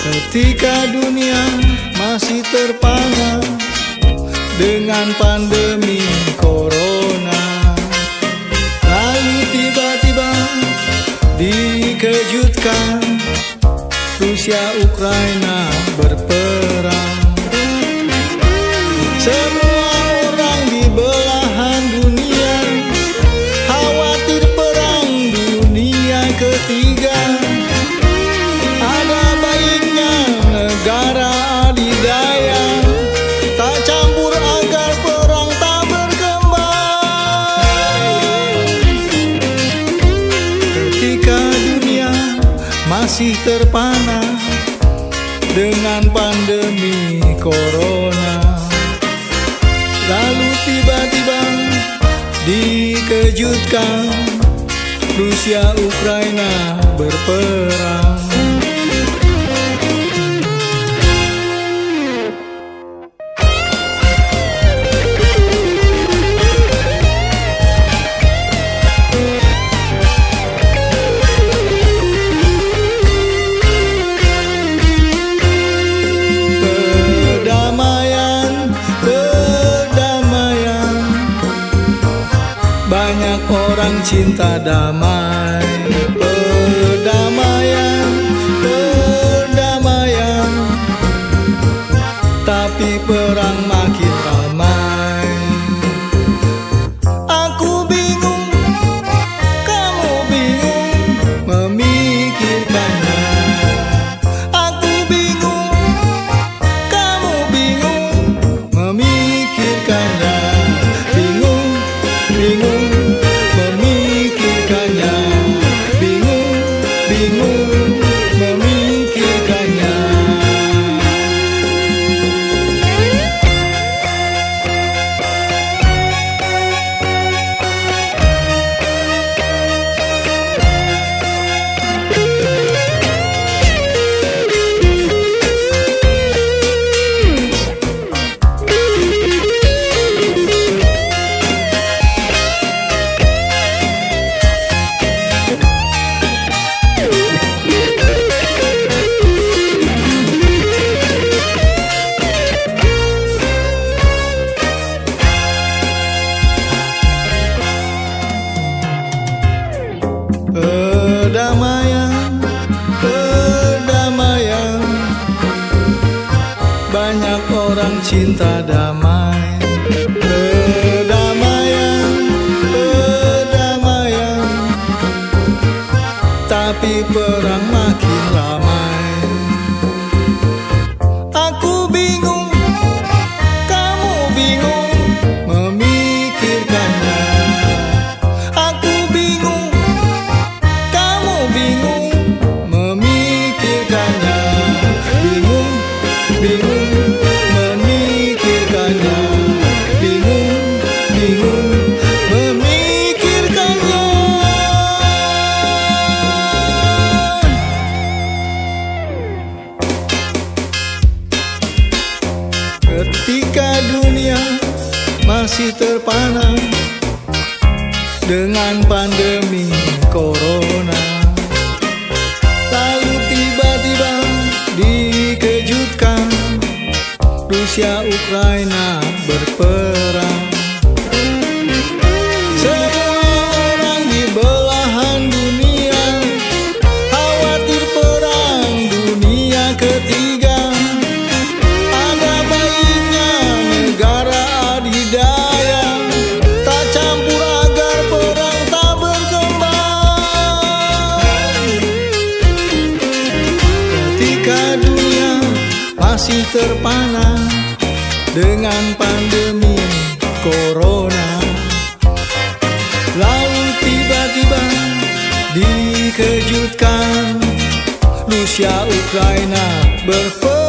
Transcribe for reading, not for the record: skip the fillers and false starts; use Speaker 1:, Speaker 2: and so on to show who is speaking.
Speaker 1: Ketika dunia masih terpana dengan pandemi corona, lalu tiba-tiba dikejutkan Rusia Ukraina berperang. Semua orang di belahan dunia khawatir perang dunia ketiga. Ada baiknya negara adidaya tak campur agar perang tak berkembang. Ketika dunia masih terpana dengan pandemi corona, lalu tiba-tiba dikejutkan Rusia Ukraina berperang. Banyak orang cinta damai, perdamaian, perdamaian, tapi perang makin ramai. Aku bingung, kamu bingung memikirkannya. Aku bingung, kamu bingung memikirkannya. Bingung, bingung memikirkannya, bingung, bingung memikirkannya. Perdamaian, perdamaian, banyak orang cinta damai. Perdamaian, perdamaian, tapi perang makin ramai. Aku bingung, kamu bingung memikirkannya. Aku bingung, bingung memikirkannya. Bingung, bingung memikirkannya. Bingung, bingung memikirkannya. Ketika dunia masih terpana dengan pandemi corona, lalu tiba-tiba dikejutkan Rusia Ukraina berperang. Semua orang di belahan dunia khawatir perang dunia ketiga. Ada baiknya negara adidaya tak campur agar perang tak berkembang. Ketika dunia masih terpana dengan pandemi corona, lalu tiba-tiba dikejutkan Rusia Ukraina berperang.